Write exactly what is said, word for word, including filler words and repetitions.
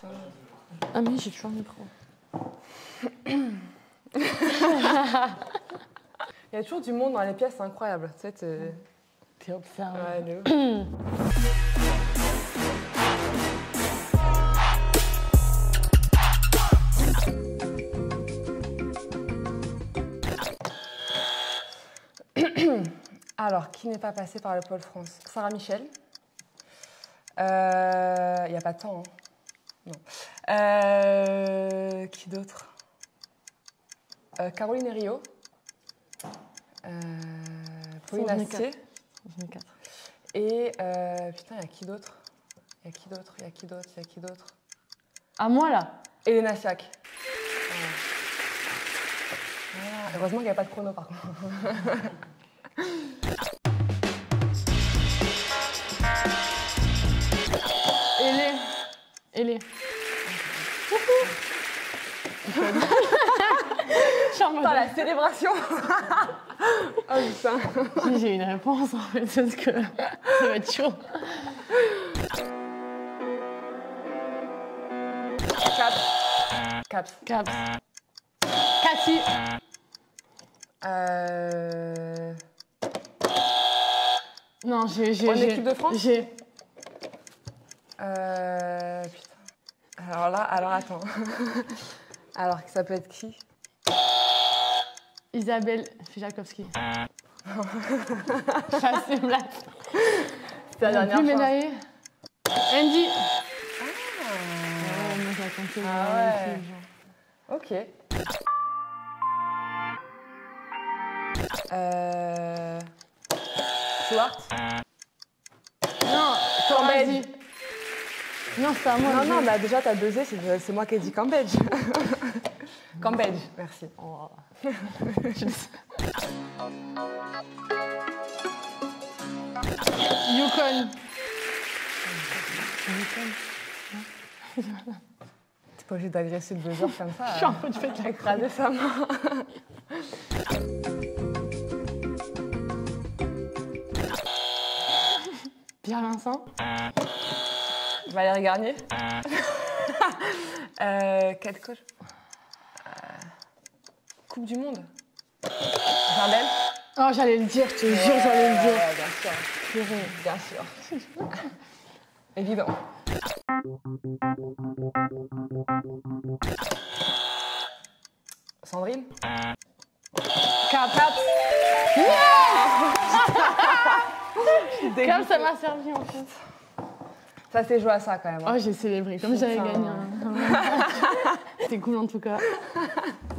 Ah mais j'ai toujours le micro. Il y a toujours du monde dans les pièces, c'est incroyable. Tu sais, t'es... T'es observé. Ouais, de ouf. Alors, qui n'est pas passé par le Pôle France? Sarah Michel. Il euh, n'y a pas de temps, hein. Non. Euh, qui d'autre? euh, Caroline Herriot. Euh, Pauline Astier. Et euh, putain, il y a qui d'autre? Il y a qui d'autre? Il y a qui d'autre? Il y a qui d'autre? À moi, là? Elena Siak. Voilà. Voilà. Heureusement qu'il n'y a pas de chrono, par contre. Elé. Elé. Putain, la célébration. Oh putain. J'ai une réponse en fait, parce que ça va être chaud. Caps. Caps. Caps. Cathy. Euh... Non, j'ai... j'ai En équipe de France? J'ai... Euh... Putain. Alors là, alors attends. Alors, ça peut être qui? Isabelle Fijakowski. Ça, c'est blague. C'est la dernière plus fois. médaillée. Andy. Ah, ouais, moi, j'ai raconté. Ah ouais. Ok. Euh... Stuart. Non, Cambridge. Non, c'est à moi. Non, non, bah déjà, t'as buzzé, c'est, c'est moi qui ai dit Cambridge. Cambridge, merci. Oh. Yukon. T'es pas obligé d'agresser le buzzer comme ça. Je suis un peu de fait écraser sa main. Pierre Vincent. Valérie Garnier. euh, quel coach? euh, Coupe du Monde. Jardel. Oh, j'allais le dire, je te jure, j'allais le dire. Ouais, bien sûr. Purée, bien sûr. Évident. Sandrine. Cap. Cap. Yeah. Cap, ça m'a servi en fait. Ça s'est joué à ça quand même. Hein. Oh, j'ai célébré, comme j'avais gagné. C'était cool en tout cas.